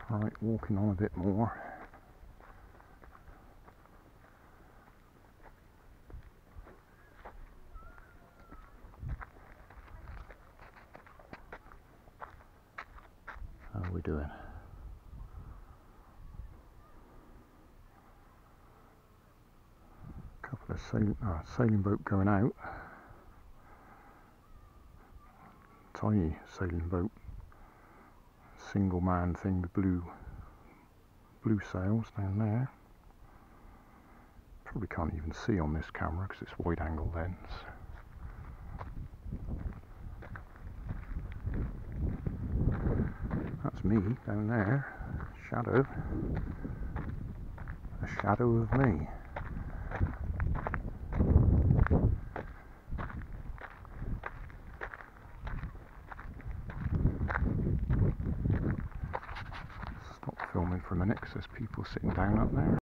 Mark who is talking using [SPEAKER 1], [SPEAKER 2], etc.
[SPEAKER 1] Right, walking on a bit more. How are we doing? Couple of sailing boat going out. Tiny sailing boat, single man thing with blue sails down there. Probably can't even see on this camera because it's wide angle lens. That's me down there, shadow, a shadow of me. Stop filming for a minute because there's people sitting down up there.